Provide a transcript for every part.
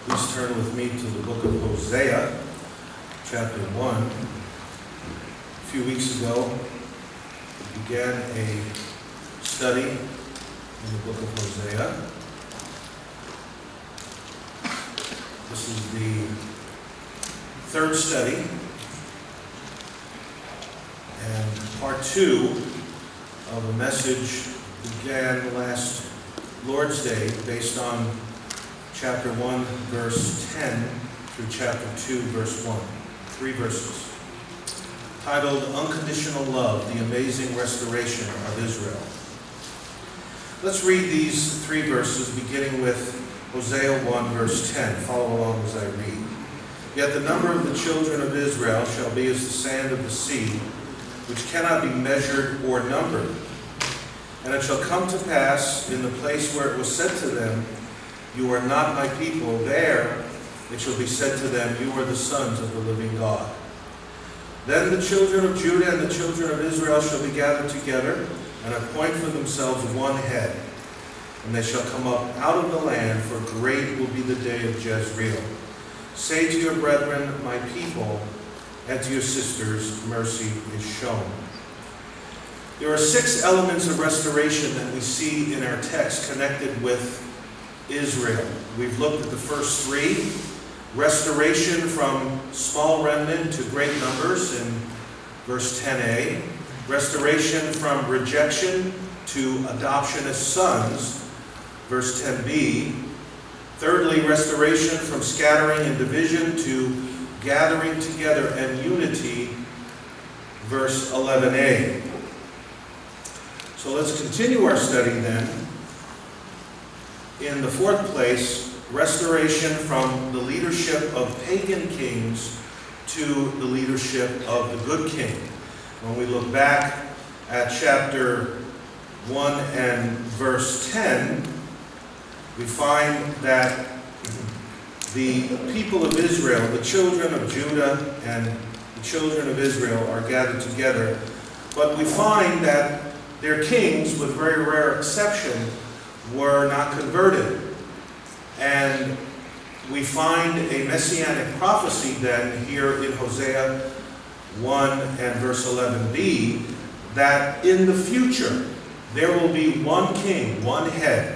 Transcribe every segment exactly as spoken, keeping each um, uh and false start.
Please turn with me to the book of Hosea, chapter one. A few weeks ago, we began a study in the book of Hosea. This is the third study, and part two of a message began last Lord's Day based on chapter one, verse ten through chapter two, verse one. Three verses. Titled, Unconditional Love, the Amazing Restoration of Israel. Let's read these three verses, beginning with Hosea one, verse ten. Follow along as I read. Yet the number of the children of Israel shall be as the sand of the sea, which cannot be measured or numbered. And it shall come to pass in the place where it was said to them, You are not my people, there it shall be said to them, You are the sons of the living God. Then the children of Judah and the children of Israel shall be gathered together, and appoint for themselves one head. And they shall come up out of the land, for great will be the day of Jezreel. Say to your brethren, my people, and to your sisters, mercy is shown. There are six elements of restoration that we see in our text connected with Israel. We've looked at the first three. Restoration from small remnant to great numbers in verse ten a. Restoration from rejection to adoption as sons, verse ten b. Thirdly, restoration from scattering and division to gathering together and unity, verse eleven a. So let's continue our study then. In the fourth place, restoration from the leadership of pagan kings to the leadership of the good king. When we look back at chapter one and verse ten, we find that the people of Israel, the children of Judah and the children of Israel are gathered together, but we find that their kings, with very rare exception, were not converted. And we find a messianic prophecy then here in Hosea one and verse eleven b, that in the future there will be one king, one head.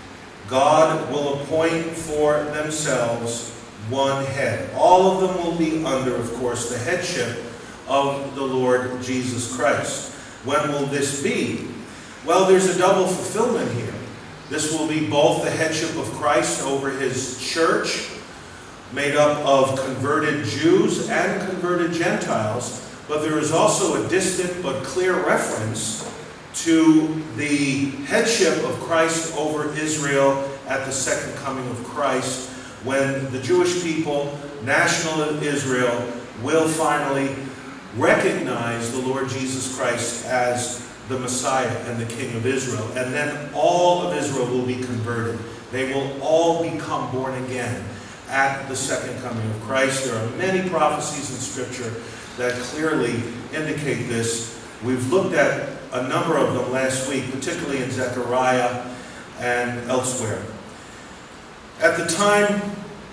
God will appoint for themselves one head. All of them will be under, of course, the headship of the Lord Jesus Christ. When will this be? Well, there's a double fulfillment here. This will be both the headship of Christ over his church, made up of converted Jews and converted Gentiles, but there is also a distant but clear reference to the headship of Christ over Israel at the second coming of Christ, when the Jewish people, national Israel, will finally recognize the Lord Jesus Christ as the Messiah and the King of Israel. And then all of Israel will be converted. They will all become born again at the second coming of Christ. There are many prophecies in Scripture that clearly indicate this. We've looked at a number of them last week, particularly in Zechariah and elsewhere. At the time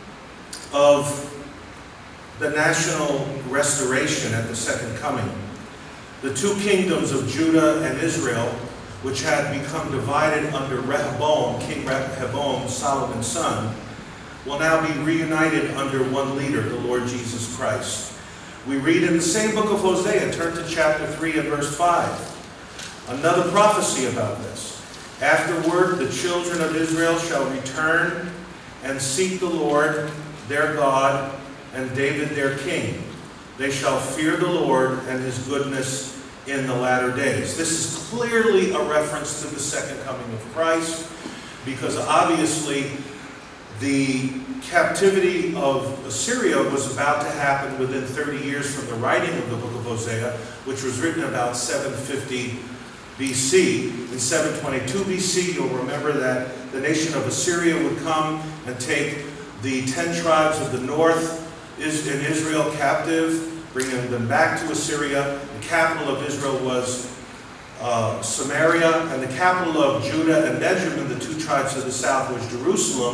of the national restoration at the second coming, the two kingdoms of Judah and Israel, which had become divided under Rehoboam, King Rehoboam, Solomon's son, will now be reunited under one leader, the Lord Jesus Christ. We read in the same book of Hosea, turn to chapter three and verse five, another prophecy about this. Afterward, the children of Israel shall return and seek the Lord their God and David their king. They shall fear the Lord and his goodness in the latter days. This is clearly a reference to the second coming of Christ, because obviously the captivity of Assyria was about to happen within thirty years from the writing of the book of Hosea, which was written about seven fifty B C. In seven twenty-two B C, you'll remember that the nation of Assyria would come and take the ten tribes of the north is in Israel captive, bringing them back to Assyria. The capital of Israel was uh, Samaria, and the capital of Judah and Benjamin, the two tribes of the south, was Jerusalem.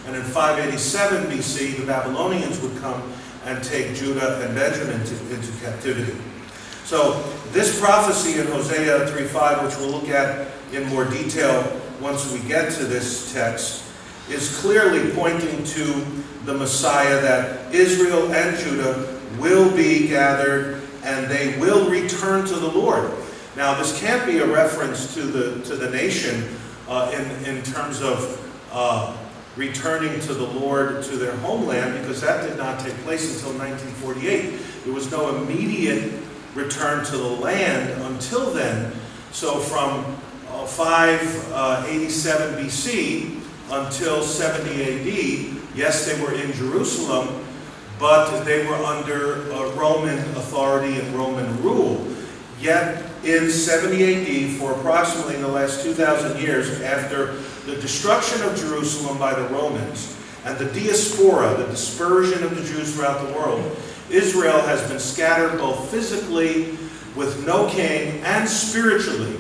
And in five eighty-seven B C, the Babylonians would come and take Judah and Benjamin to, into captivity. So this prophecy in Hosea three five, which we'll look at in more detail once we get to this text, is clearly pointing to the Messiah, that Israel and Judah will be gathered and they will return to the Lord. Now, this can't be a reference to the, to the nation uh, in, in terms of uh, returning to the Lord to their homeland, because that did not take place until nineteen forty-eight. There was no immediate return to the land until then. So from uh, five eighty-seven B C until seventy A D, yes, they were in Jerusalem, but they were under uh, Roman authority and Roman rule. Yet in seventy A D, for approximately in the last two thousand years, after the destruction of Jerusalem by the Romans and the diaspora, the dispersion of the Jews throughout the world, Israel has been scattered both physically with no king and spiritually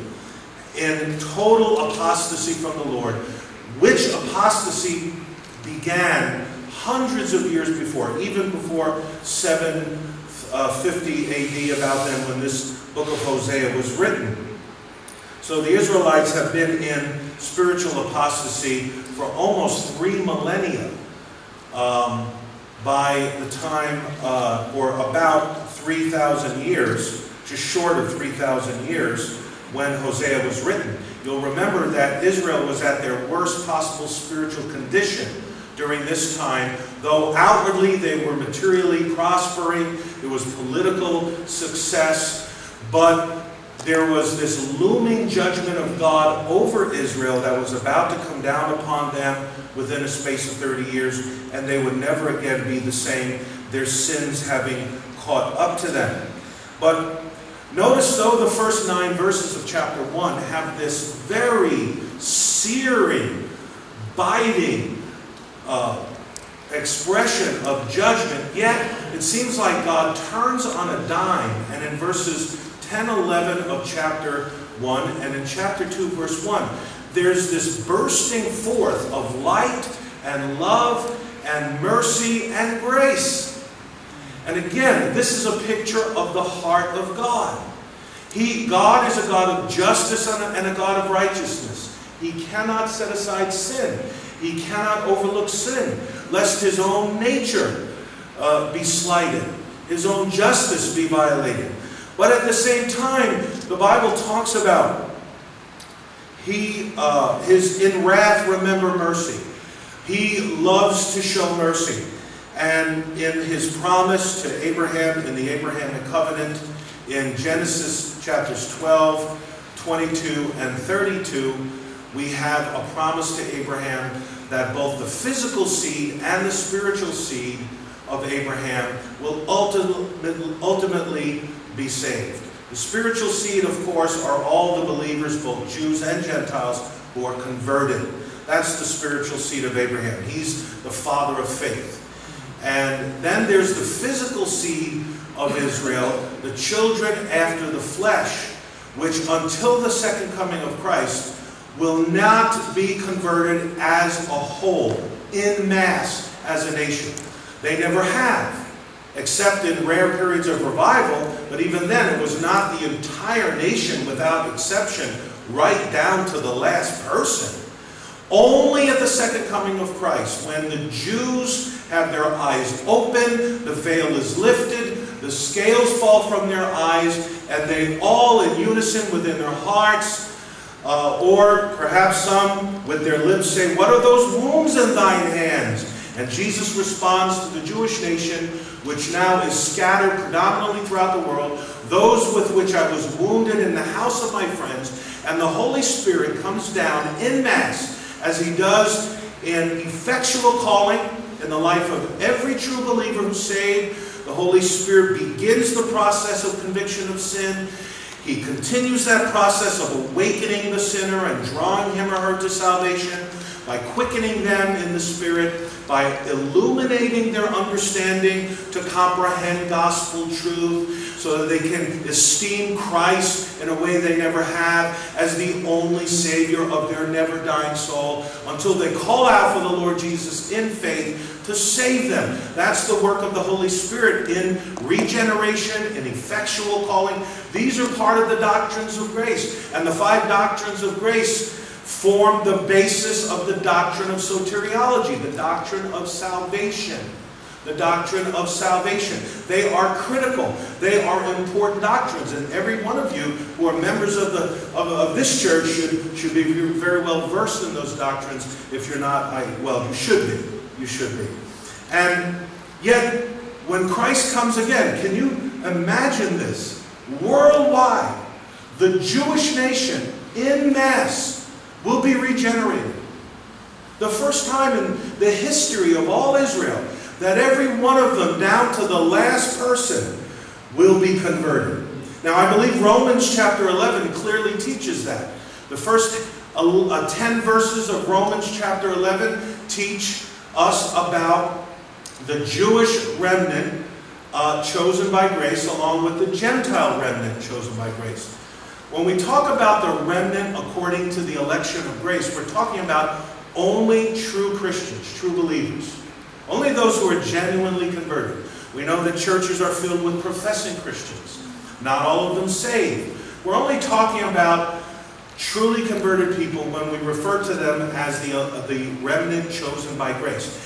in total apostasy from the Lord, which apostasy began hundreds of years before, even before seven fifty A D, about then when this book of Hosea was written. So the Israelites have been in spiritual apostasy for almost three millennia um, by the time, uh, or about three thousand years, just short of three thousand years, when Hosea was written. You'll remember that Israel was at their worst possible spiritual condition during this time. Though outwardly they were materially prospering, there was political success, but there was this looming judgment of God over Israel that was about to come down upon them within a space of thirty years, and they would never again be the same, their sins having caught up to them. But notice, though, the first nine verses of chapter one have this very searing, biting uh, expression of judgment, yet it seems like God turns on a dime, and in verses ten, eleven of chapter one, and in chapter two, verse one, there's this bursting forth of light and love and mercy and grace. And again, this is a picture of the heart of God. He, God is a God of justice and a, and a God of righteousness. He cannot set aside sin. He cannot overlook sin, lest his own nature uh, be slighted, his own justice be violated. But at the same time, the Bible talks about he, uh, his in wrath remember mercy. He loves to show mercy. And in his promise to Abraham, in the Abrahamic covenant, in Genesis chapters twelve, twenty-two, and thirty-two, we have a promise to Abraham that both the physical seed and the spiritual seed of Abraham will ultimately, ultimately be saved. The spiritual seed, of course, are all the believers, both Jews and Gentiles, who are converted. That's the spiritual seed of Abraham. He's the father of faith. And then there's the physical seed of Israel, the children after the flesh, which until the second coming of Christ will not be converted as a whole, in mass, as a nation. They never have, except in rare periods of revival, but even then it was not the entire nation without exception, right down to the last person. Only at the second coming of Christ, when the Jews have their eyes open, the veil is lifted, the scales fall from their eyes, and they all in unison within their hearts, uh, or perhaps some with their lips say, "What are those wounds in thine hands?" And Jesus responds to the Jewish nation, which now is scattered predominantly throughout the world, "Those with which I was wounded in the house of my friends." And the Holy Spirit comes down in mass, as he does in effectual calling in the life of every true believer who's saved. The Holy Spirit begins the process of conviction of sin. He continues that process of awakening the sinner and drawing him or her to salvation. by quickening them in the Spirit, by illuminating their understanding to comprehend gospel truth, so that they can esteem Christ in a way they never have as the only Savior of their never-dying soul, until they call out for the Lord Jesus in faith to save them. That's the work of the Holy Spirit in regeneration, in effectual calling. These are part of the doctrines of grace. And the five doctrines of grace form the basis of the doctrine of soteriology, the doctrine of salvation. The doctrine of salvation. They are critical. They are important doctrines. And every one of you who are members of, the, of, of this church should, should be very well versed in those doctrines. If you're not, I, well, you should be. You should be. And yet, when Christ comes again, can you imagine this? Worldwide, the Jewish nation, en masse, will be regenerated. The first time in the history of all Israel that every one of them, down to the last person, will be converted. Now, I believe Romans chapter eleven clearly teaches that. The first uh, ten verses of Romans chapter eleven teach us about the Jewish remnant uh, chosen by grace, along with the Gentile remnant chosen by grace. When we talk about the remnant according to the election of grace, we're talking about only true Christians, true believers. Only those who are genuinely converted. We know that churches are filled with professing Christians, not all of them saved. We're only talking about truly converted people when we refer to them as the, uh, the remnant chosen by grace.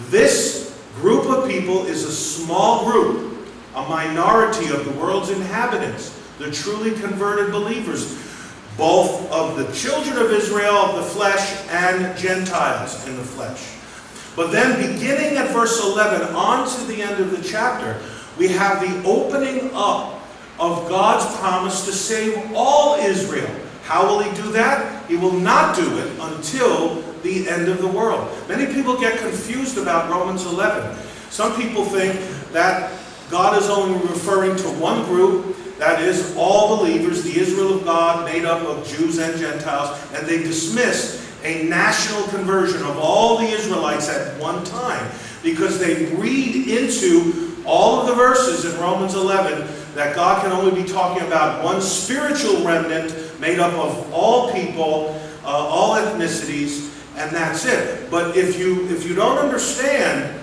This group of people is a small group, a minority of the world's inhabitants, the truly converted believers, both of the children of Israel of the flesh and Gentiles in the flesh. But then, beginning at verse eleven, on to the end of the chapter, we have the opening up of God's promise to save all Israel. How will He do that? He will not do it until the end of the world. Many people get confused about Romans eleven. Some people think that God is only referring to one group, that is, all believers, the Israel of God, made up of Jews and Gentiles, and they dismiss a national conversion of all the Israelites at one time, because they read into all of the verses in Romans eleven that God can only be talking about one spiritual remnant made up of all people, uh, all ethnicities, and that's it. But if you, if you don't understand,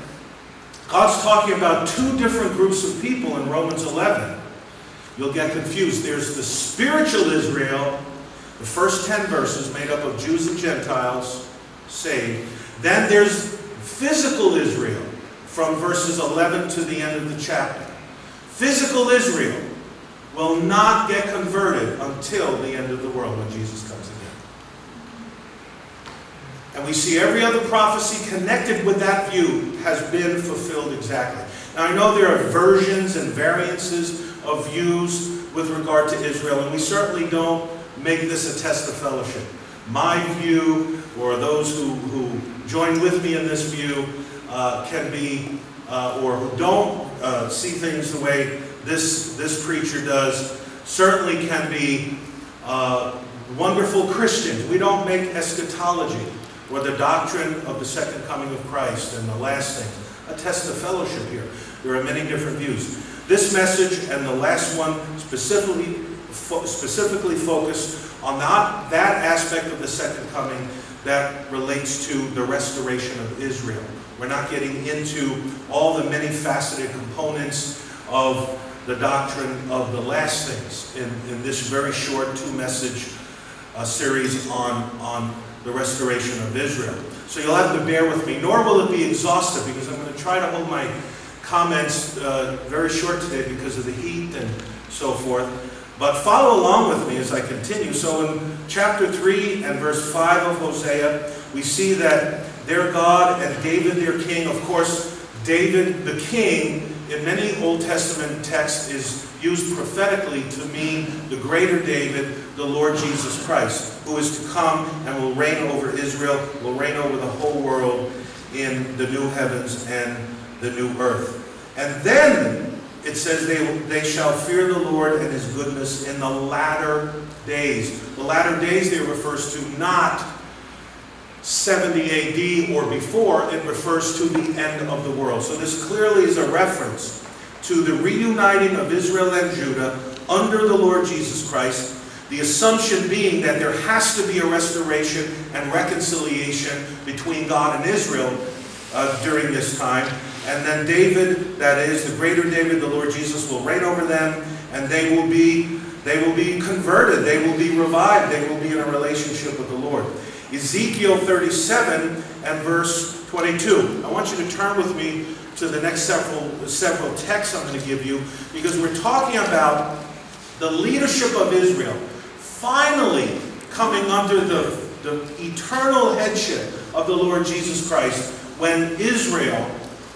God's talking about two different groups of people in Romans eleven. You'll get confused. There's the spiritual Israel, the first ten verses made up of Jews and Gentiles, saved. Then there's physical Israel from verses eleven to the end of the chapter. Physical Israel will not get converted until the end of the world, when Jesus comes again. And we see every other prophecy connected with that view has been fulfilled exactly. Now, I know there are versions and variances of views with regard to Israel, and we certainly don't make this a test of fellowship. My view, or those who, who join with me in this view, uh, can be, uh, or who don't uh, see things the way this, this preacher does, certainly can be uh, wonderful Christians. We don't make eschatology, or the doctrine of the second coming of Christ and the last thing, a test of fellowship here. There are many different views. This message and the last one specifically, fo specifically focus on that, that aspect of the second coming that relates to the restoration of Israel. We're not getting into all the many faceted components of the doctrine of the last things in, in this very short two-message uh, series on, on the restoration of Israel. So you'll have to bear with me, nor will it be exhaustive, because I'm going to try to hold my comments uh, very short today because of the heat and so forth. But follow along with me as I continue. So in chapter three and verse five of Hosea, we see that their God and David their king, of course, David the king, in many Old Testament texts is used prophetically to mean the greater David, the Lord Jesus Christ, who is to come and will reign over Israel, will reign over the whole world in the new heavens and the new earth. And then it says they, they shall fear the Lord and His goodness in the latter days. The latter days there refers to not seventy A D or before, it refers to the end of the world. So this clearly is a reference to the reuniting of Israel and Judah under the Lord Jesus Christ, the assumption being that there has to be a restoration and reconciliation between God and Israel uh, during this time. And then David, that is, the greater David, the Lord Jesus, will reign over them, and they will be, they will be converted, they will be revived, they will be in a relationship with the Lord. Ezekiel thirty-seven and verse twenty-two. I want you to turn with me to the next several, several texts I'm going to give you, because we're talking about the leadership of Israel finally coming under the, the eternal headship of the Lord Jesus Christ when Israel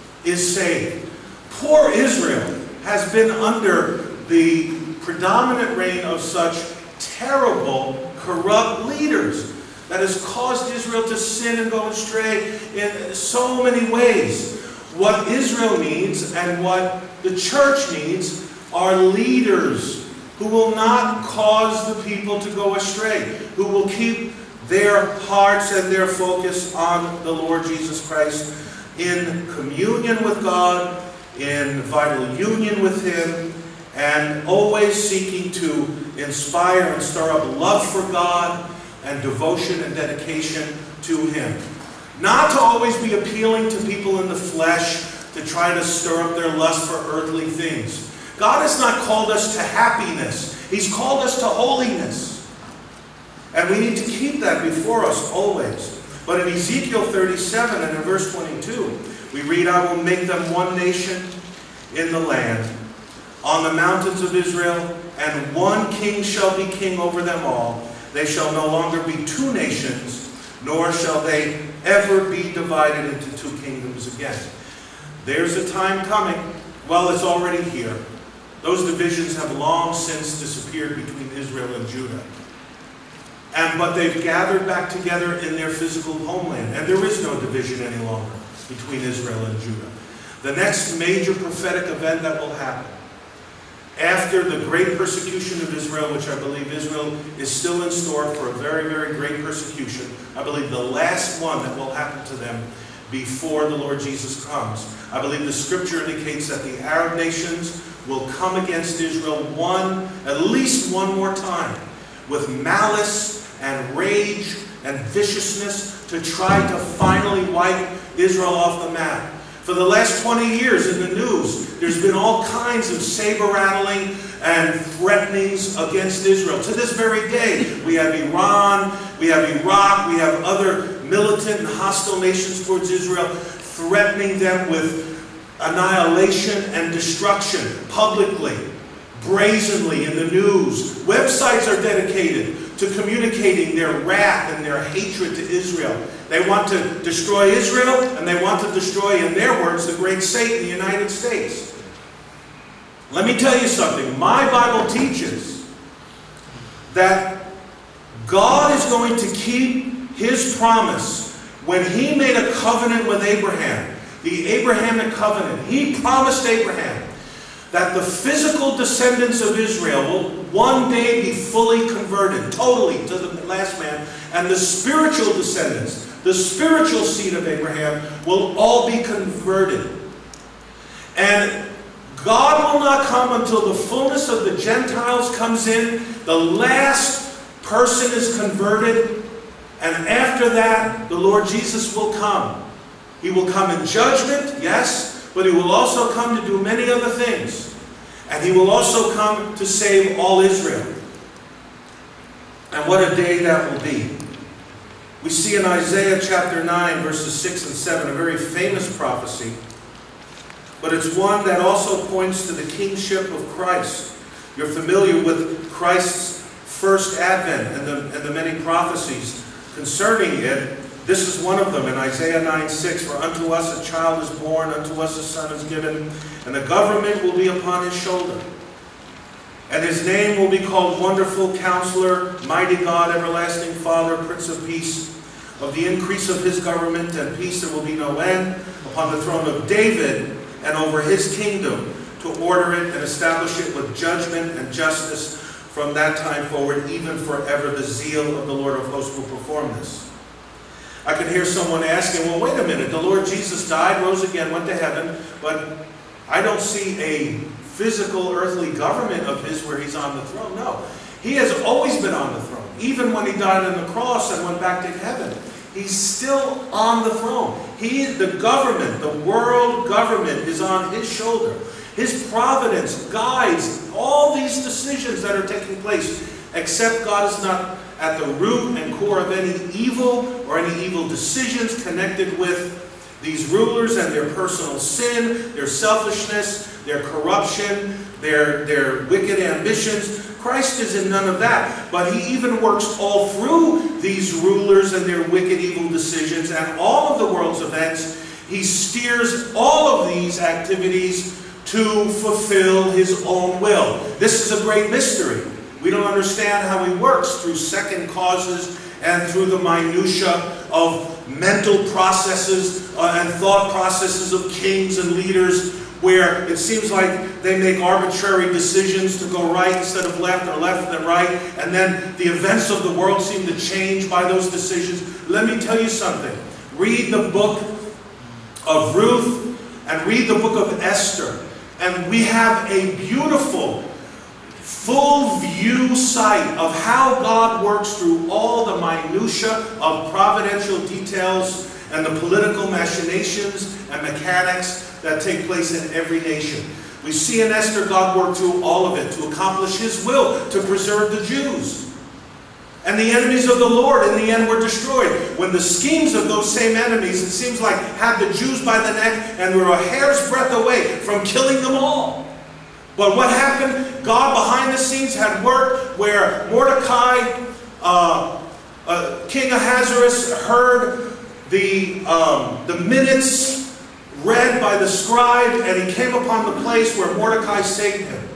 is saved. Poor Israel has been under the predominant reign of such terrible, corrupt leaders that has caused Israel to sin and go astray in so many ways. What Israel needs and what the church needs are leaders who will not cause the people to go astray, who will keep their hearts and their focus on the Lord Jesus Christ in communion with God, in vital union with Him, and always seeking to inspire and stir up love for God and devotion and dedication to Him. Not to always be appealing to people in the flesh to try to stir up their lust for earthly things. God has not called us to happiness. He's called us to holiness. And we need to keep that before us always. But in Ezekiel thirty-seven and in verse twenty-two, we read, I will make them one nation in the land, on the mountains of Israel, and one king shall be king over them all. They shall no longer be two nations, nor shall they ever be divided into two kingdoms again. There's a time coming. Well, it's already here. Those divisions have long since disappeared between Israel and Judah. And, but they've gathered back together in their physical homeland. And there is no division any longer between Israel and Judah. The next major prophetic event that will happen after the great persecution of Israel, which I believe Israel is still in store for a very, very great persecution. I believe the last one that will happen to them before the Lord Jesus comes. I believe the scripture indicates that the Arab nations will come against Israel one, at least one more time, with malice and rage and viciousness to try to finally wipe Israel off the map. For the last twenty years in the news, there's been all kinds of saber-rattling and threatenings against Israel. To this very day, we have Iran, we have Iraq, we have other militant and hostile nations towards Israel, threatening them with annihilation and destruction publicly, brazenly in the news. Websites are dedicated to communicating their wrath and their hatred to Israel. They want to destroy Israel, and they want to destroy, in their words, the great Satan, the United States. Let me tell you something. My Bible teaches that God is going to keep His promise when He made a covenant with Abraham, the Abrahamic covenant. He promised Abraham that the physical descendants of Israel will one day be fully converted, totally, to the last man, and the spiritual descendants, the spiritual seed of Abraham, will all be converted. And God will not come until the fullness of the Gentiles comes in, the last person is converted, and after that, the Lord Jesus will come. He will come in judgment, yes, but He will also come to do many other things. And He will also come to save all Israel. And what a day that will be. We see in Isaiah chapter nine, verses six and seven, a very famous prophecy. But it's one that also points to the kingship of Christ. You're familiar with Christ's first advent and the, and the many prophecies concerning it. This is one of them in Isaiah nine six. For unto us a child is born, unto us a son is given, and the government will be upon His shoulder. And His name will be called Wonderful Counselor, Mighty God, Everlasting Father, Prince of Peace. Of the increase of His government and peace there will be no end, upon the throne of David and over His kingdom, to order it and establish it with judgment and justice from that time forward, even forever. The zeal of the Lord of hosts will perform this. I could hear someone asking, well, wait a minute, the Lord Jesus died, rose again, went to heaven, but I don't see a physical earthly government of his where he's on the throne. No, he has always been on the throne. Even when he died on the cross and went back to heaven, he's still on the throne. He, the government, the world government is on his shoulder. His providence guides all these decisions that are taking place, except God is not at the root and core of any evil or any evil decisions connected with these rulers and their personal sin, their selfishness, their corruption, their, their wicked ambitions. Christ is in none of that. But he even works all through these rulers and their wicked, evil decisions and all of the world's events. He steers all of these activities to fulfill his own will. This is a great mystery. We don't understand how he works through second causes and through the minutiae of mental processes uh, and thought processes of kings and leaders, where it seems like they make arbitrary decisions to go right instead of left, or left and right, and then the events of the world seem to change by those decisions. Let me tell you something. Read the book of Ruth and read the book of Esther, and we have a beautiful, full view sight of how God works through all the minutiae of providential details and the political machinations and mechanics that take place in every nation. We see in Esther God work through all of it to accomplish his will, to preserve the Jews. And the enemies of the Lord in the end were destroyed. When the schemes of those same enemies, it seems like, had the Jews by the neck and were a hair's breadth away from killing them all. But what happened? God behind the scenes had worked where Mordecai, uh, uh, King Ahasuerus, heard the, um, the minutes read by the scribe, and he came upon the place where Mordecai saved him.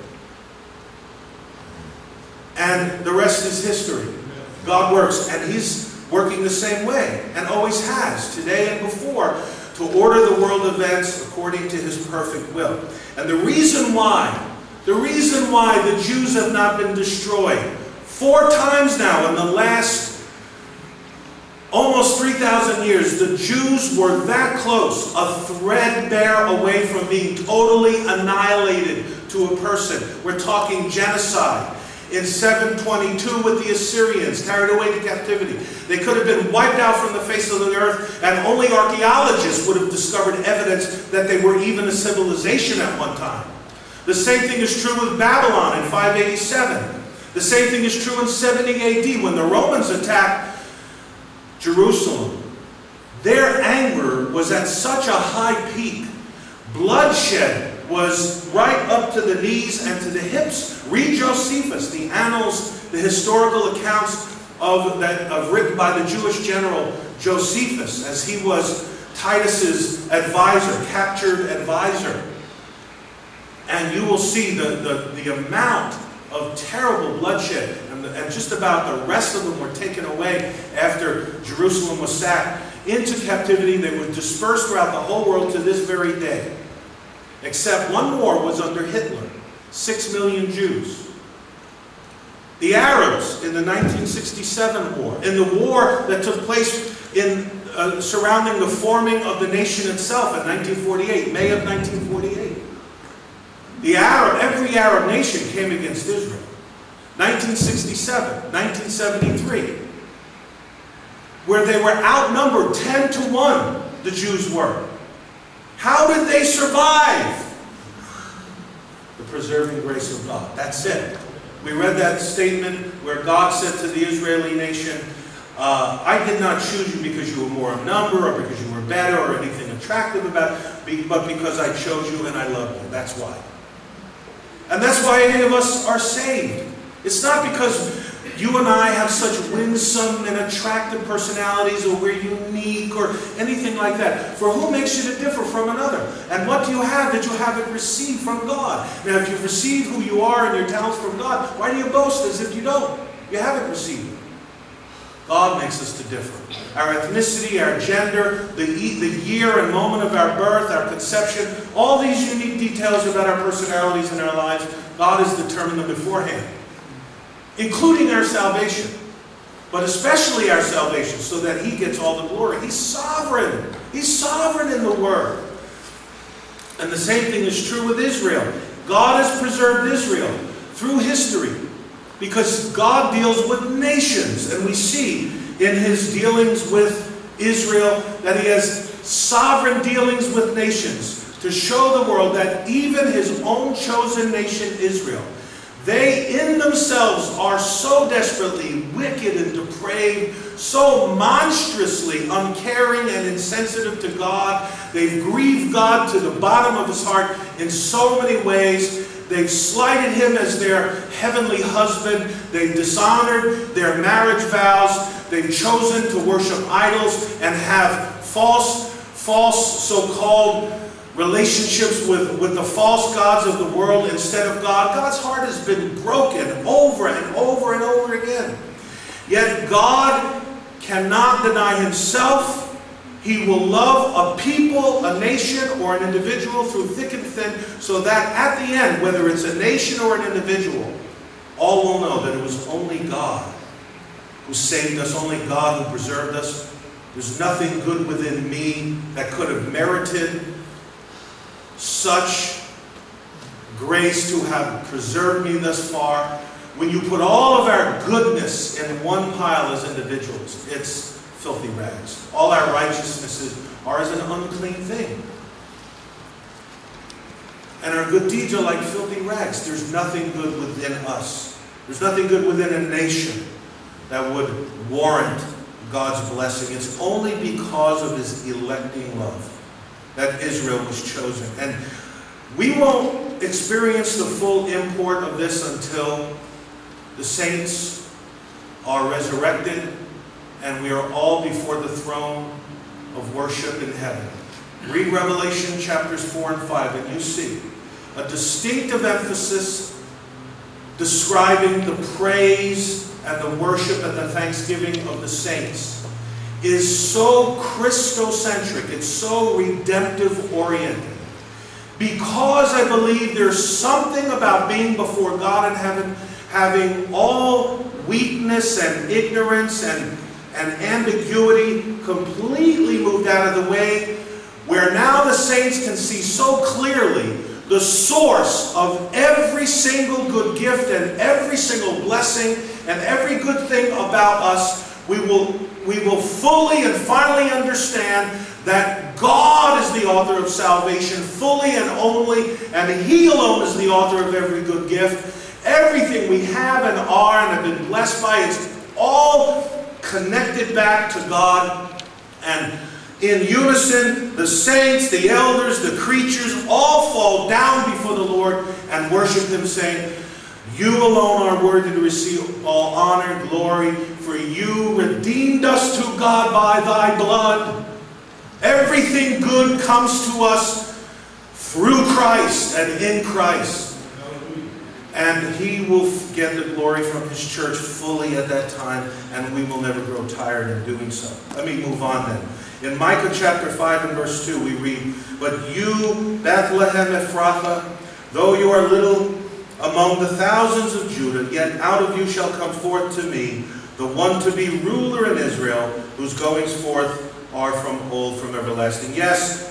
And the rest is history. God works, and he's working the same way, and always has, today and before, to order the world events according to his perfect will. And the reason why, the reason why the Jews have not been destroyed, four times now in the last almost three thousand years, the Jews were that close, a threadbare away from being totally annihilated to a person. We're talking genocide. In seven twenty-two with the Assyrians, carried away to captivity. They could have been wiped out from the face of the earth, and only archaeologists would have discovered evidence that they were even a civilization at one time. The same thing is true with Babylon in five eighty-seven. The same thing is true in seventy A D when the Romans attacked Jerusalem. Their anger was at such a high peak. Bloodshed was right up to the knees and to the hips. Read Josephus, the annals, the historical accounts of that of written by the Jewish general Josephus, as he was Titus's advisor, captured advisor. And you will see the, the, the amount of terrible bloodshed, and, the, and just about the rest of them were taken away after Jerusalem was sacked into captivity. They were dispersed throughout the whole world to this very day. Except one war was under Hitler, six million Jews. The Arabs in the nineteen sixty-seven war, in the war that took place in uh, surrounding the forming of the nation itself in nineteen forty-eight, May of nineteen forty-eight. The Arab, every Arab nation came against Israel. nineteen sixty-seven, nineteen seventy-three, where they were outnumbered ten to one, the Jews were. How did they survive? The preserving grace of God. That's it. We read that statement where God said to the Israeli nation, uh, I did not choose you because you were more in number or because you were better or anything attractive about it, but because I chose you and I love you. That's why. And that's why any of us are saved. It's not because you and I have such winsome and attractive personalities, or we're unique, or anything like that. For who makes you to differ from another? And what do you have that you haven't received from God? Now, if you've received who you are and your talents from God, why do you boast as if you don't? You haven't received it. God makes us to differ. Our ethnicity, our gender, the, the year and moment of our birth, our conception, all these unique details about our personalities and our lives, God has determined them beforehand, including our salvation. but especially our salvation, so that he gets all the glory. He's sovereign. He's sovereign in the Word. And the same thing is true with Israel. God has preserved Israel through history because God deals with nations. And we see in his dealings with Israel that he has sovereign dealings with nations to show the world that even his own chosen nation, Israel, they in themselves are so desperately wicked and depraved, so monstrously uncaring and insensitive to God. They've grieved God to the bottom of his heart in so many ways. They've slighted him as their heavenly husband. They've dishonored their marriage vows. They've chosen to worship idols and have false, false so-called relationships with, with the false gods of the world instead of God. God's heart has been broken over and over and over again. Yet God cannot deny himself. He will love a people, a nation, or an individual through thick and thin, so that at the end, whether it's a nation or an individual, all will know that it was only God who saved us, only God who preserved us. There's nothing good within me that could have merited such grace to have preserved me thus far. When you put all of our goodness in one pile as individuals, it's filthy rags. All our righteousnesses are as an unclean thing. And our good deeds are like filthy rags. There's nothing good within us. There's nothing good within a nation that would warrant God's blessing. It's only because of his electing love that Israel was chosen. And we won't experience the full import of this until the saints are resurrected and we are all before the throne of worship in heaven. Read Revelation chapters four and five and you see a distinctive emphasis describing the praise and the worship and the thanksgiving of the saints is so Christocentric, it's so redemptive oriented. Because I believe there's something about being before God in heaven, having all weakness and ignorance and, and ambiguity completely moved out of the way, where now the saints can see so clearly the source of every single good gift and every single blessing and every good thing about us. We will, we will fully and finally understand that God is the author of salvation, fully and only, and he alone is the author of every good gift. Everything we have and are and have been blessed by, it's all connected back to God. And in unison, the saints, the elders, the creatures all fall down before the Lord and worship him, saying, you alone are worthy to receive all honor, glory, for you redeemed us to God by thy blood. Everything good comes to us through Christ and in Christ. And he will get the glory from his church fully at that time, and we will never grow tired in doing so. Let me move on then. In Micah chapter five and verse two we read, but you, Bethlehem Ephrathah, though you are little among the thousands of Judah, yet out of you shall come forth to me the one to be ruler in Israel, whose goings forth are from old, from everlasting. Yes,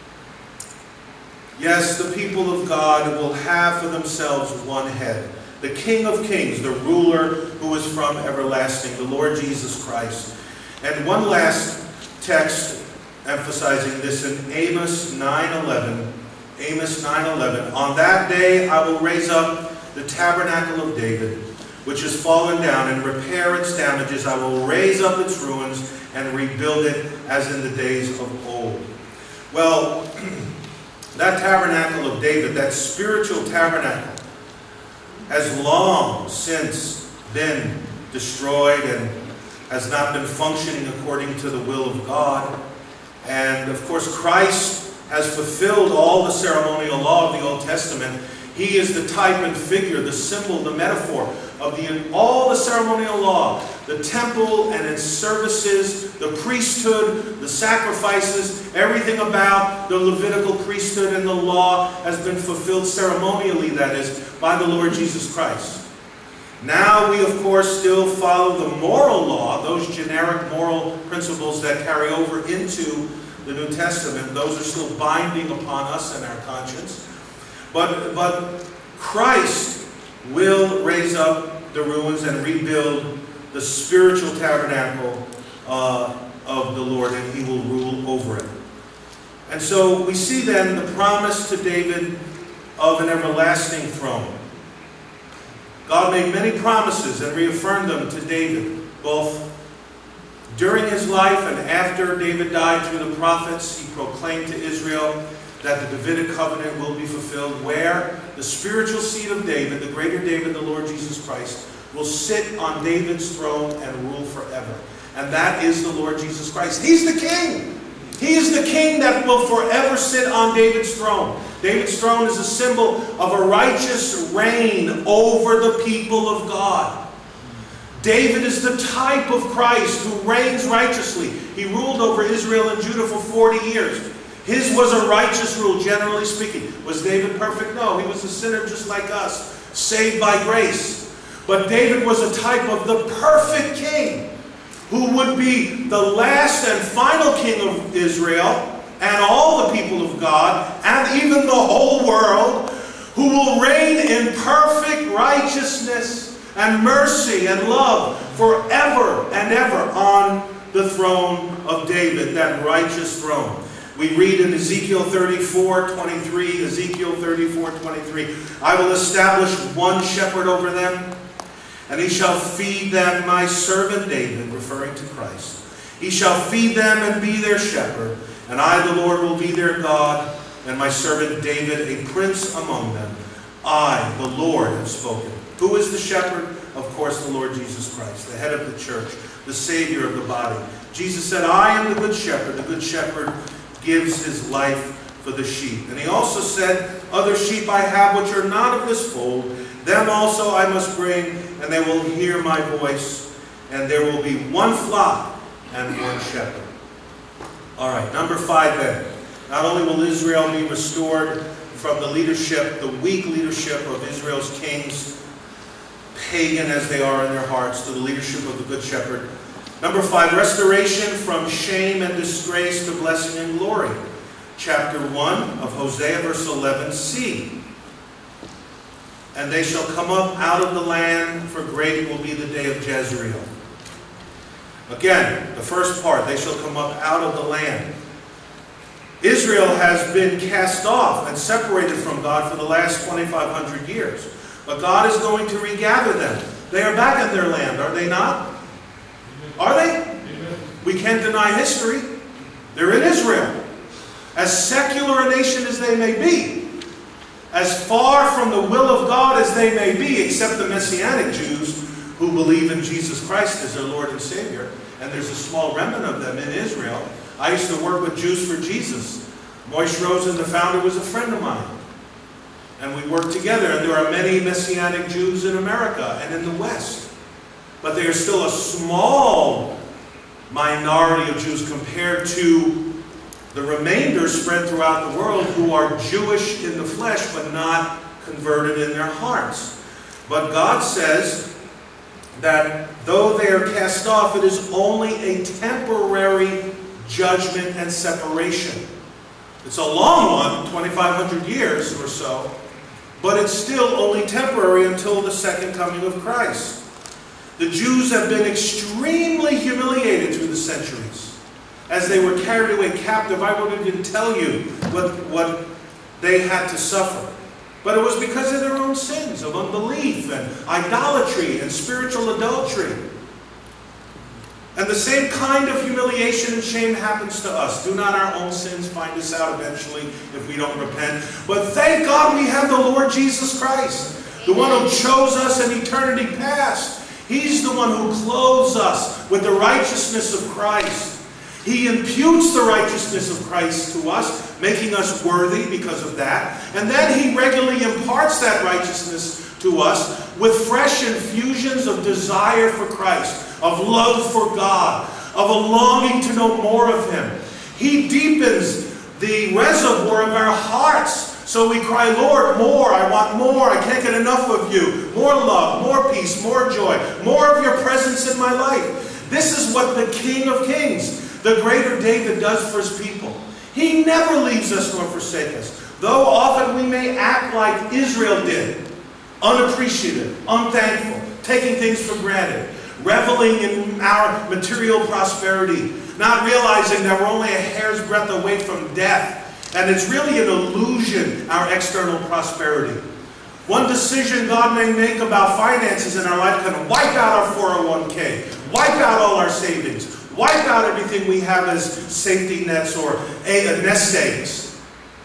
yes, the people of God will have for themselves one head, the King of Kings, the ruler who is from everlasting, the Lord Jesus Christ. And one last text emphasizing this in Amos nine eleven. Amos nine eleven. On that day I will raise up the tabernacle of David, which has fallen down, and repair its damages. I will raise up its ruins and rebuild it as in the days of old. Well, that tabernacle of David, that spiritual tabernacle, has long since been destroyed and has not been functioning according to the will of God. And of course, Christ has fulfilled all the ceremonial law of the Old Testament. He is the type and figure, the symbol, the metaphor of the, all the ceremonial law, the temple and its services, the priesthood, the sacrifices, everything about the Levitical priesthood and the law has been fulfilled ceremonially, that is, by the Lord Jesus Christ. Now we, of course, still follow the moral law, those generic moral principles that carry over into the New Testament. Those are still binding upon us and our conscience. But, but Christ will raise up the ruins and rebuild the spiritual tabernacle uh, of the Lord, and he will rule over it. And so we see then the promise to David of an everlasting throne. God made many promises and reaffirmed them to David, both during his life and after David died through the prophets. He proclaimed to Israel that the Davidic covenant will be fulfilled, where the spiritual seed of David, the greater David, the Lord Jesus Christ, will sit on David's throne and rule forever. And that is the Lord Jesus Christ. He's the king. He is the king that will forever sit on David's throne. David's throne is a symbol of a righteous reign over the people of God. David is the type of Christ who reigns righteously. He ruled over Israel and Judah for forty years. His was a righteous rule, generally speaking. Was David perfect? No, he was a sinner just like us, saved by grace. But David was a type of the perfect king, who would be the last and final king of Israel and all the people of God and even the whole world, who will reign in perfect righteousness and mercy and love forever and ever on the throne of David, that righteous throne. We read in Ezekiel thirty-four twenty-three, Ezekiel thirty-four twenty-three, I will establish one shepherd over them, and he shall feed them, my servant David, referring to Christ. He shall feed them and be their shepherd, and I, the Lord, will be their God, and my servant David, a prince among them. I, the Lord, have spoken. Who is the shepherd? Of course, the Lord Jesus Christ, the head of the church, the Savior of the body. Jesus said, I am the good shepherd. The good shepherd gives his life for the sheep. And he also said, other sheep I have which are not of this fold, them also I must bring, and they will hear my voice, and there will be one flock and one shepherd. All right, number five then. Not only will Israel be restored from the leadership, the weak leadership of Israel's kings, pagan as they are in their hearts, to the leadership of the Good Shepherd. Number five, restoration from shame and disgrace to blessing and glory. Chapter one of Hosea, verse eleven c. And they shall come up out of the land, for great will be the day of Jezreel. Again, the first part, they shall come up out of the land. Israel has been cast off and separated from God for the last twenty-five hundred years. But God is going to regather them. They are back in their land, are they not? Are they? Amen. We can't deny history. They're in Israel. As secular a nation as they may be, as far from the will of God as they may be, except the Messianic Jews who believe in Jesus Christ as their Lord and Savior, and there's a small remnant of them in Israel. I used to work with Jews for Jesus. Moishe Rosen, the founder, was a friend of mine. And we worked together, and there are many Messianic Jews in America and in the West. But they are still a small minority of Jews compared to the remainder spread throughout the world who are Jewish in the flesh but not converted in their hearts. But God says that though they are cast off, it is only a temporary judgment and separation. It's a long one, twenty-five hundred years or so, but it's still only temporary until the second coming of Christ. The Jews have been extremely humiliated through the centuries as they were carried away captive. I won't even tell you what, what they had to suffer. But it was because of their own sins of unbelief and idolatry and spiritual adultery. And the same kind of humiliation and shame happens to us. Do not our own sins find us out eventually if we don't repent? But thank God we have the Lord Jesus Christ, the one who chose us in eternity past. He's the one who clothes us with the righteousness of Christ. He imputes the righteousness of Christ to us, making us worthy because of that. And then he regularly imparts that righteousness to us with fresh infusions of desire for Christ, of love for God, of a longing to know more of him. He deepens the reservoir of our hearts So we cry, Lord, more, I want more, I can't get enough of you. More love, more peace, more joy, more of your presence in my life. This is what the King of Kings, the greater David, does for his people. He never leaves us nor forsakes us. Though often we may act like Israel did, unappreciative, unthankful, taking things for granted, reveling in our material prosperity, not realizing that we're only a hair's breadth away from death. And it's really an illusion, our external prosperity. One decision God may make about finances in our life can wipe out our four oh one K, wipe out all our savings, wipe out everything we have as safety nets or a, a nest eggs.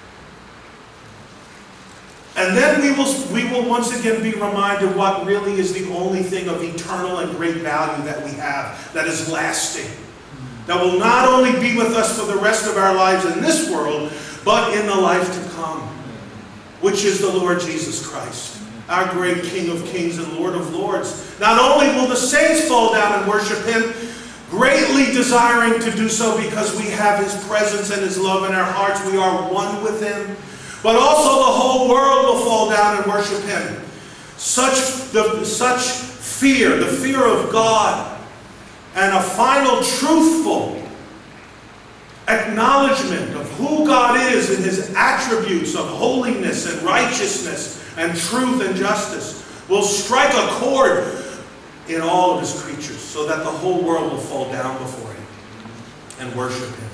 And then we will, we will once again be reminded what really is the only thing of eternal and great value that we have, that is lasting. That will not only be with us for the rest of our lives in this world, but in the life to come, which is the Lord Jesus Christ, our great King of Kings and Lord of Lords. Not only will the saints fall down and worship Him, greatly desiring to do so because we have His presence and His love in our hearts, we are one with Him, but also the whole world will fall down and worship Him. Such, the, such fear, the fear of God, and a final truthful acknowledgement of who God is in His attributes of holiness and righteousness and truth and justice will strike a chord in all of His creatures so that the whole world will fall down before Him and worship Him.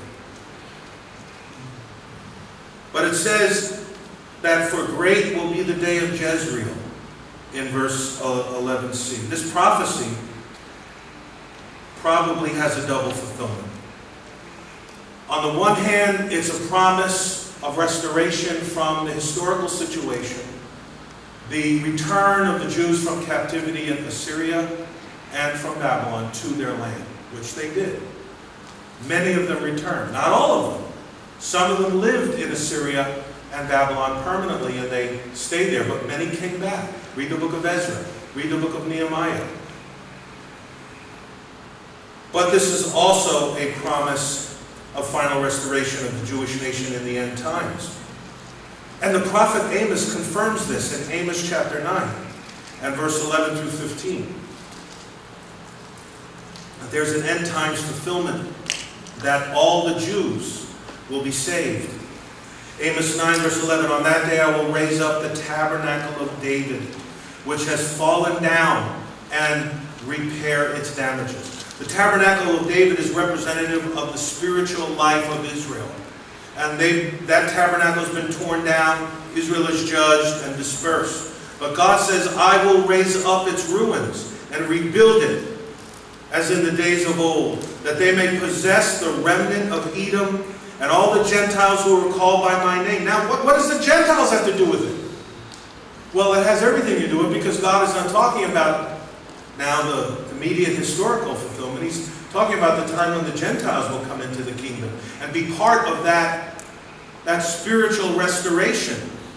But it says that for great will be the day of Jezreel in verse eleven c. This prophecy probably has a double fulfillment. On the one hand, it's a promise of restoration from the historical situation, the return of the Jews from captivity in Assyria and from Babylon to their land, which they did. Many of them returned, not all of them. Some of them lived in Assyria and Babylon permanently, and they stayed there, but many came back. Read the book of Ezra. Read the book of Nehemiah. But this is also a promise of final restoration of the Jewish nation in the end times. And the prophet Amos confirms this in Amos chapter nine and verse eleven through fifteen. That there's an end times fulfillment that all the Jews will be saved. Amos nine verse eleven, on that day I will raise up the tabernacle of David, which has fallen down, and repair its damages. The tabernacle of David is representative of the spiritual life of Israel. And they, that tabernacle has been torn down, Israel is judged and dispersed. But God says, I will raise up its ruins and rebuild it, as in the days of old, that they may possess the remnant of Edom and all the Gentiles who are called by my name. Now, what, what does the Gentiles have to do with it? Well, it has everything to do with it, because God is not talking about now the immediate historical fulfillment. He's talking about the time when the Gentiles will come into the kingdom and be part of that, that spiritual restoration.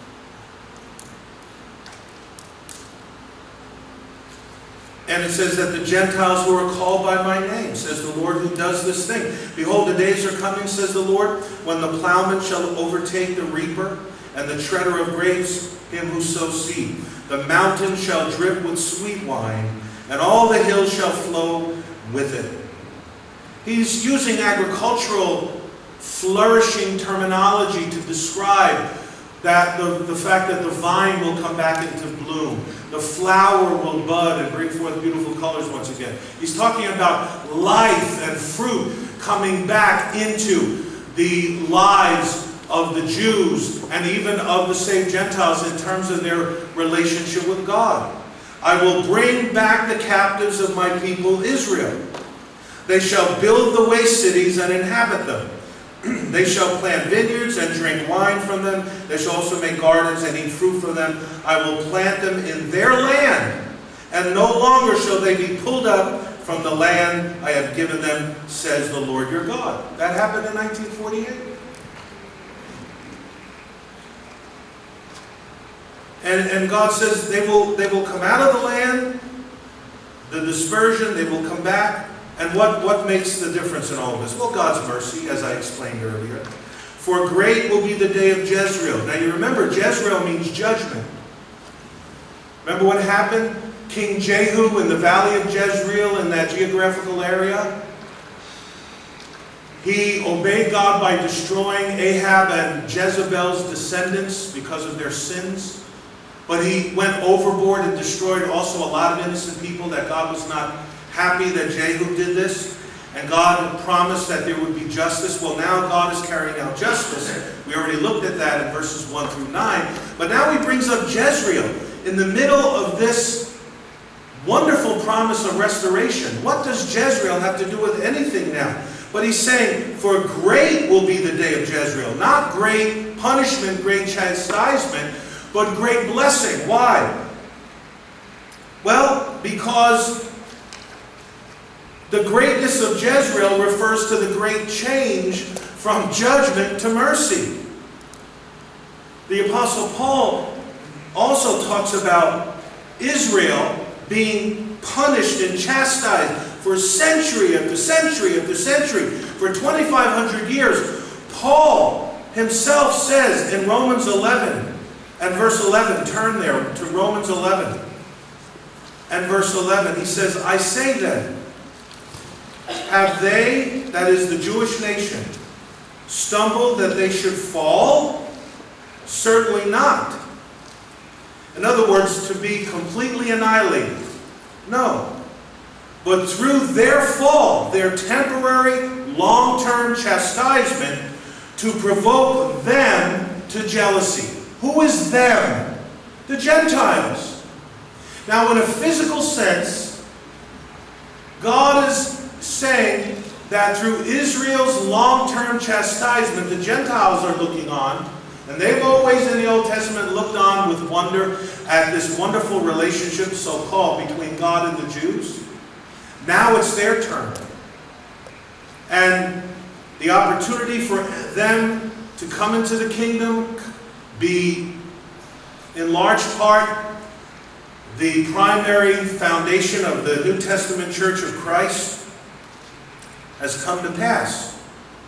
And it says that the Gentiles who are called by my name, says the Lord who does this thing. Behold, the days are coming, says the Lord, when the plowman shall overtake the reaper, and the treader of grapes him who sows seed. The mountain shall drip with sweet wine, and all the hills shall flow with it. He's using agricultural flourishing terminology to describe that the, the fact that the vine will come back into bloom. The flower will bud and bring forth beautiful colors once again. He's talking about life and fruit coming back into the lives of the Jews and even of the saved Gentiles in terms of their relationship with God. I will bring back the captives of my people Israel. They shall build the waste cities and inhabit them. They shall plant vineyards and drink wine from them. They shall also make gardens and eat fruit from them. I will plant them in their land, and no longer shall they be pulled up from the land I have given them, says the Lord your God. That happened in nineteen forty-eight. And, and God says they will, they will come out of the land, the dispersion, they will come back. And what, what makes the difference in all of this? Well, God's mercy, as I explained earlier. For great will be the day of Jezreel. Now you remember, Jezreel means judgment. Remember what happened? King Jehu in the valley of Jezreel, in that geographical area, he obeyed God by destroying Ahab and Jezebel's descendants because of their sins. But he went overboard and destroyed also a lot of innocent people, that God was not happy that Jehu did this. And God promised that there would be justice. Well, now God is carrying out justice. We already looked at that in verses one through nine. But now he brings up Jezreel in the middle of this wonderful promise of restoration. What does Jezreel have to do with anything now? But he's saying, for great will be the day of Jezreel. Not great punishment, great chastisement, but great blessing. Why? Well, because the greatness of Jezreel refers to the great change from judgment to mercy. The Apostle Paul also talks about Israel being punished and chastised for century after century after century, for twenty-five hundred years. Paul himself says in Romans eleven and verse eleven, turn there to Romans eleven and verse eleven, he says, I say then, have they, that is the Jewish nation, stumbled that they should fall? Certainly not. In other words, to be completely annihilated. No. But through their fall, their temporary, long-term chastisement, to provoke them to jealousy. Who is them? The Gentiles. Now, in a physical sense, God is saying that through Israel's long-term chastisement, the Gentiles are looking on. And they've always in the Old Testament looked on with wonder at this wonderful relationship, so-called, between God and the Jews. Now it's their turn. And the opportunity for them to come into the kingdom, be in large part the primary foundation of the New Testament Church of Christ, has come to pass.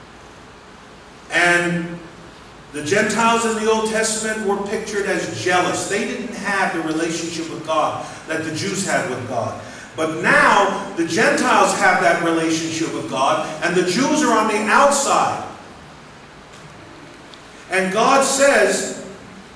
And the Gentiles in the Old Testament were pictured as jealous. They didn't have the relationship with God that the Jews had with God. But now, the Gentiles have that relationship with God, and the Jews are on the outside. And God says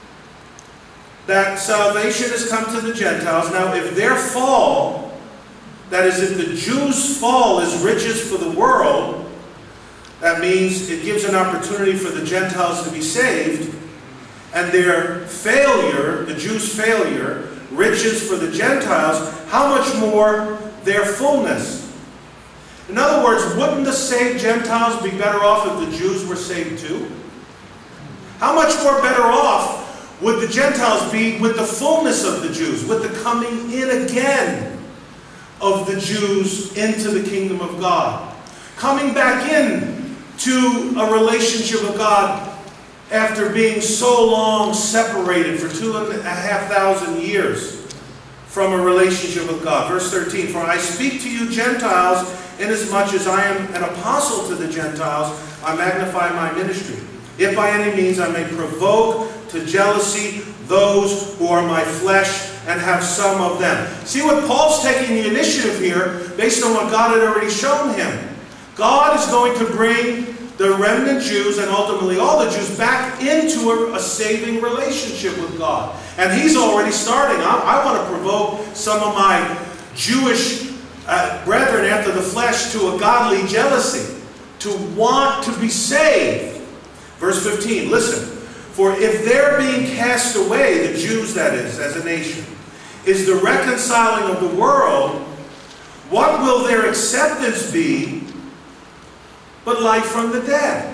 that salvation has come to the Gentiles. Now, if their fall, that is, if the Jews' fall is riches for the world, that means it gives an opportunity for the Gentiles to be saved, and their failure, the Jews' failure, riches for the Gentiles, how much more their fullness? In other words, wouldn't the saved Gentiles be better off if the Jews were saved too? How much more better off would the Gentiles be with the fullness of the Jews, with the coming in again of the Jews into the kingdom of God? Coming back in to a relationship with God after being so long separated for two and a half thousand years from a relationship with God. Verse thirteen, for I speak to you Gentiles, inasmuch as I am an apostle to the Gentiles, I magnify my ministry. If by any means I may provoke to jealousy those who are my flesh, and have some of them. See what Paul's taking the initiative here based on what God had already shown him. God is going to bring the remnant Jews and ultimately all the Jews back into a, a saving relationship with God. And he's already starting. I, I want to provoke some of my Jewish uh, brethren after the flesh to a godly jealousy, to want to be saved. Verse fifteen, listen. For if they're being cast away, the Jews that is, as a nation, is the reconciling of the world, what will their acceptance be but life from the dead?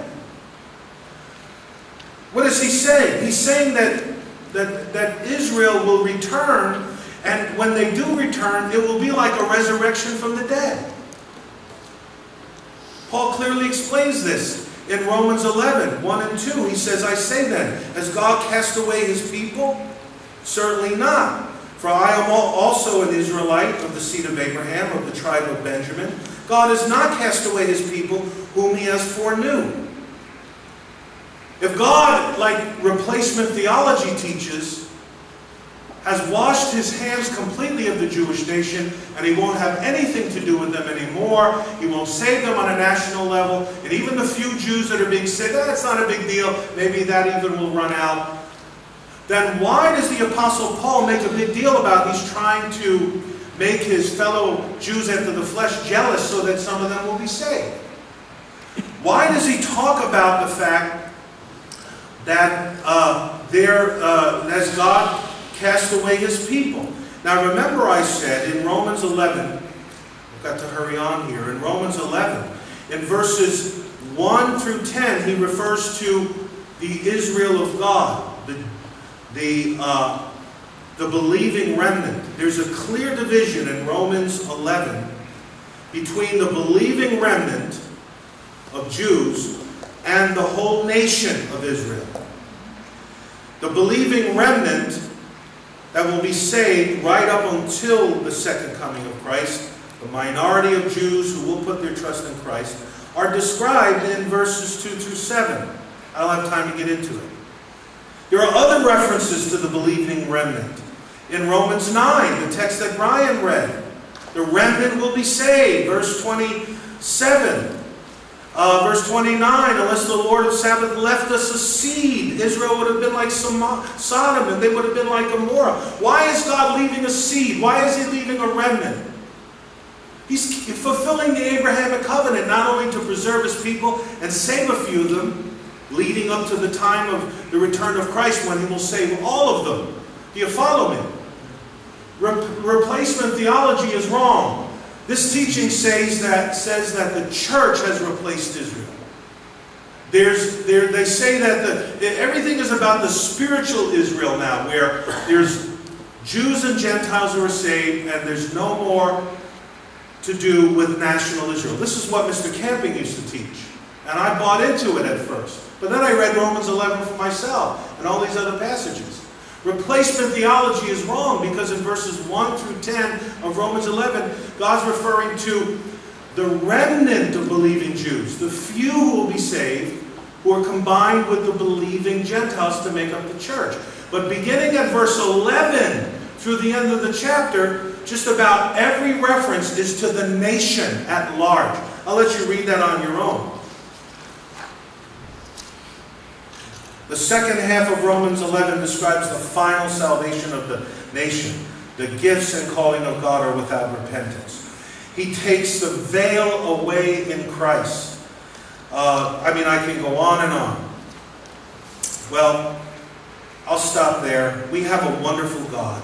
What is he saying? He's saying that, that, that Israel will return, and when they do return, it will be like a resurrection from the dead. Paul clearly explains this in Romans eleven, one and two. He says, I say then, has God cast away his people? Certainly not. For I am also an Israelite of the seed of Abraham, of the tribe of Benjamin. God has not cast away his people whom he has foreknew. If God, like replacement theology teaches, has washed his hands completely of the Jewish nation, and he won't have anything to do with them anymore, he won't save them on a national level, and even the few Jews that are being saved, that's not a big deal, maybe that even will run out, then why does the Apostle Paul make a big deal about he's trying to make his fellow Jews after the flesh jealous so that some of them will be saved? Why does he talk about the fact that uh, there, uh, as God cast away his people? Now remember, I said in Romans eleven, I've got to hurry on here, in Romans eleven, in verses one through ten, he refers to the Israel of God, the, the, uh, the believing remnant. There's a clear division in Romans eleven between the believing remnant of Jews and the whole nation of Israel. The believing remnant that will be saved right up until the second coming of Christ, the minority of Jews who will put their trust in Christ, are described in verses two through seven. I don't have time to get into it. There are other references to the believing remnant. In Romans nine, the text that Brian read, the remnant will be saved, verse twenty-seven. Uh, verse twenty-nine, unless the Lord of Sabbath left us a seed, Israel would have been like Sodom, and they would have been like Gomorrah. Why is God leaving a seed? Why is he leaving a remnant? He's fulfilling the Abrahamic covenant, not only to preserve his people and save a few of them, leading up to the time of the return of Christ when he will save all of them. Do you follow me? Re replacement theology is wrong. This teaching says that, says that the church has replaced Israel. There's, there, they say that the, everything is about the spiritual Israel now, where there's Jews and Gentiles who are saved, and there's no more to do with national Israel. This is what Mister Camping used to teach, and I bought into it at first. But then I read Romans eleven for myself, and all these other passages. Replacement theology is wrong, because in verses one through ten of Romans eleven, God's referring to the remnant of believing Jews, the few who will be saved, who are combined with the believing Gentiles to make up the church. But beginning at verse eleven through the end of the chapter, just about every reference is to the nation at large. I'll let you read that on your own. The second half of Romans eleven describes the final salvation of the nation. The gifts and calling of God are without repentance. He takes the veil away in Christ. Uh, I mean, I can go on and on. Well, I'll stop there. We have a wonderful God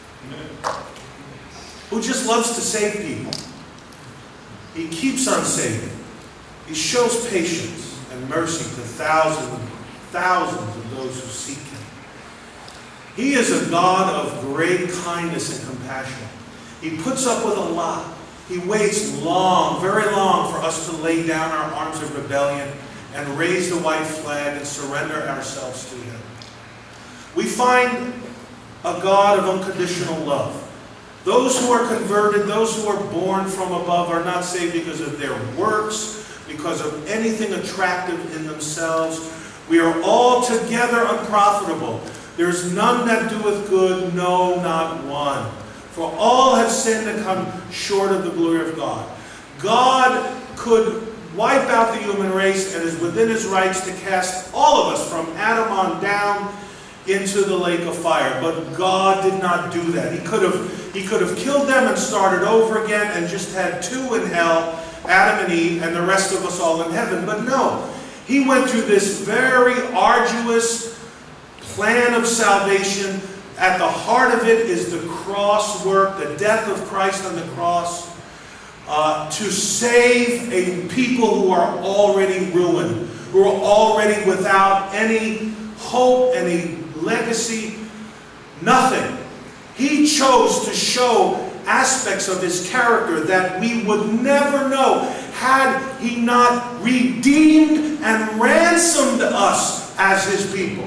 who just loves to save people. He keeps on saving. He shows patience and mercy to thousands and thousands of those who seek him. He is a God of great kindness and compassion. He puts up with a lot. He waits long, very long, for us to lay down our arms of rebellion and raise the white flag and surrender ourselves to him. We find a God of unconditional love. Those who are converted, those who are born from above, are not saved because of their works, because of anything attractive in themselves. We are all together unprofitable. There's none that doeth good, no, not one. For all have sinned and come short of the glory of God. God could wipe out the human race and is within his rights to cast all of us from Adam on down into the lake of fire. But God did not do that. He could have, he could have killed them and started over again and just had two in hell, Adam and Eve, and the rest of us all in heaven. But no. He went through this very arduous plan of salvation. At the heart of it is the cross work, the death of Christ on the cross, uh, to save a people who are already ruined, who are already without any hope, any legacy, nothing. He chose to show aspects of his character that we would never know had he not redeemed and ransomed us as his people.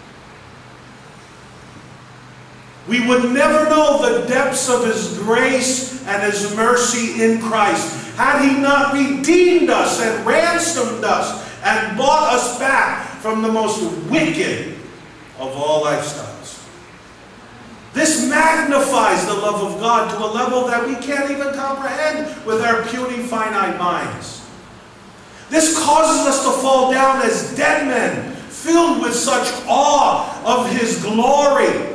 We would never know the depths of his grace and his mercy in Christ had he not redeemed us and ransomed us and bought us back from the most wicked of all lifestyles. This magnifies the love of God to a level that we can't even comprehend with our puny, finite minds. This causes us to fall down as dead men, filled with such awe of His glory,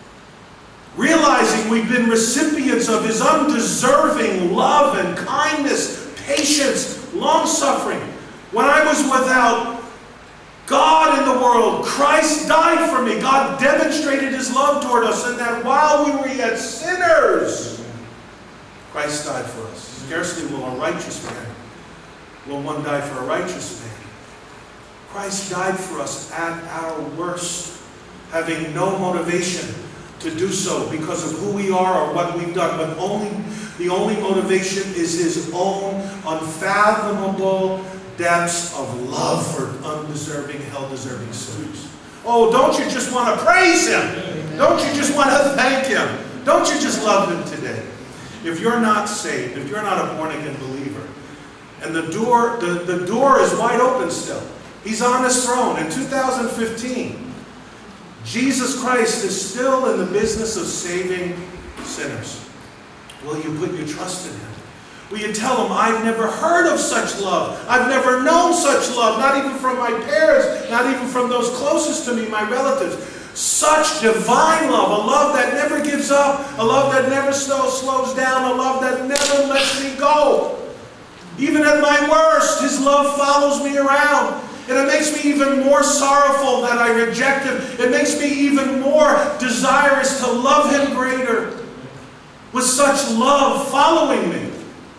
realizing we've been recipients of His undeserving love and kindness, patience, long-suffering. When I was without God in the world, Christ died for me. God demonstrated His love toward us, and that while we were yet sinners, Christ died for us. Scarcely will a righteous man, will one die for a righteous man. Christ died for us at our worst, having no motivation to do so because of who we are or what we've done, but only the only motivation is His own unfathomable depths of love for undeserving, hell-deserving sinners. Oh, don't you just want to praise Him? Don't you just want to thank Him? Don't you just love Him today? If you're not saved, if you're not a born-again believer, and the door, the, the door is wide open still. He's on His throne. In two thousand fifteen, Jesus Christ is still in the business of saving sinners. Will you put your trust in Him? Will you tell Him, I've never heard of such love. I've never known such love, not even from my parents, not even from those closest to me, my relatives. Such divine love, a love that never gives up, a love that never slows down, a love that never lets me go. Even at my worst, His love follows me around. And it makes me even more sorrowful that I reject Him. It makes me even more desirous to love Him greater. With such love following me.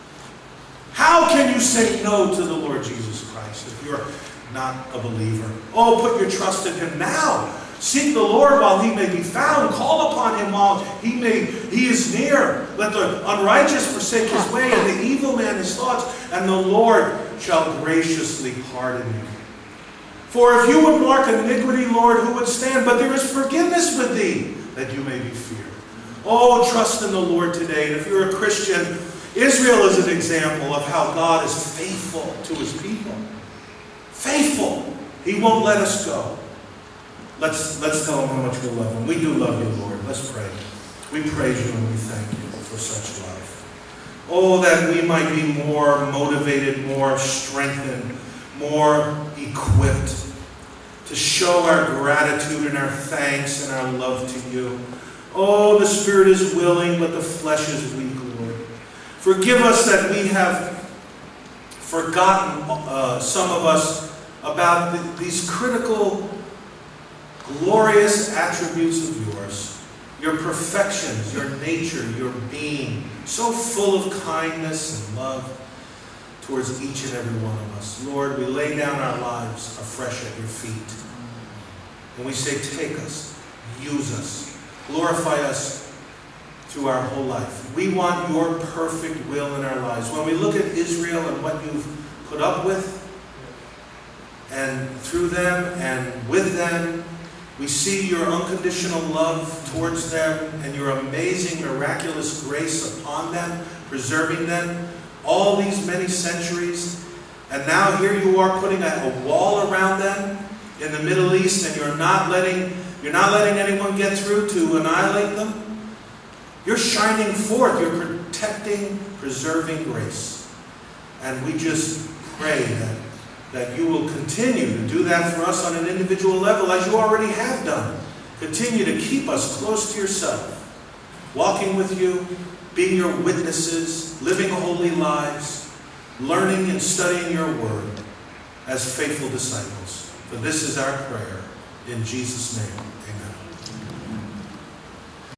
How can you say no to the Lord Jesus Christ if you're not a believer? Oh, put your trust in Him now. Seek the Lord while He may be found. Call upon Him while He may He is near. Let the unrighteous forsake his way, and the evil man his thoughts, and the Lord shall graciously pardon you. For if you would mark iniquity, Lord, who would stand? But there is forgiveness with thee, that you may be feared. Oh, trust in the Lord today. And if you're a Christian, Israel is an example of how God is faithful to His people. Faithful. He won't let us go. Let's, let's tell Him how much we love Him. We do love you, Lord. Let's pray. We praise you and we thank you for such love. Oh, that we might be more motivated, more strengthened, more equipped to show our gratitude and our thanks and our love to you. Oh, the spirit is willing, but the flesh is weak, Lord. Forgive us that we have forgotten, uh, some of us, about the, these critical, glorious attributes of yours. Your perfections, your nature, your being, so full of kindness and love towards each and every one of us. Lord, we lay down our lives afresh at your feet. And we say, take us, use us, glorify us through our whole life. We want your perfect will in our lives. When we look at Israel and what you've put up with, and through them and with them, we see your unconditional love towards them and your amazing, miraculous grace upon them, preserving them all these many centuries. And now here you are putting a, a wall around them in the Middle East, and you're not letting you're not letting anyone get through to annihilate them. You're shining forth. You're protecting, preserving grace. And we just pray that that you will continue to do that for us on an individual level, as you already have done. Continue to keep us close to yourself, walking with you, being your witnesses, living holy lives, learning and studying your word as faithful disciples. For this is our prayer. In Jesus' name, amen.